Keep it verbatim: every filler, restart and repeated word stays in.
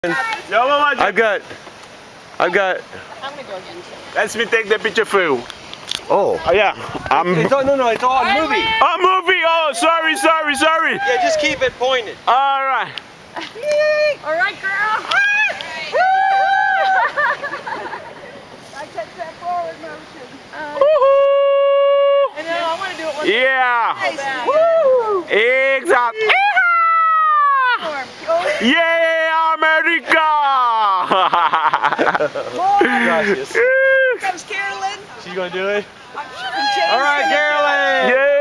I've got, I've got. I'm gonna go again. Let me take the picture for you. Oh. Oh yeah. I'm. It's all, no, no, it's all a movie. Oh, movie. Oh, sorry, sorry, sorry. Yeah, just keep it pointed. All right. All right, girl. I catch that forward motion. Woohoo! I know. I want to do it one Yeah. nice. Woo! Exactly. Yeah, America! Gracias. Here comes Carolyn. She's gonna do it? I'm, I'm All right, Carolyn. Yeah.